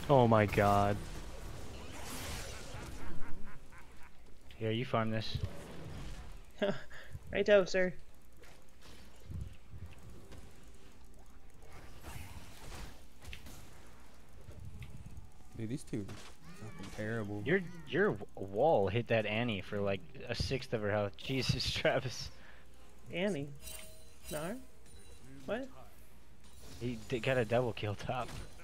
Oh my god. Here, you farm this. Righto, sir. Dude, these two are fucking terrible. Your wall hit that Annie for like a sixth of her health. Jesus, Travis. Annie. No? What? He got a double kill top.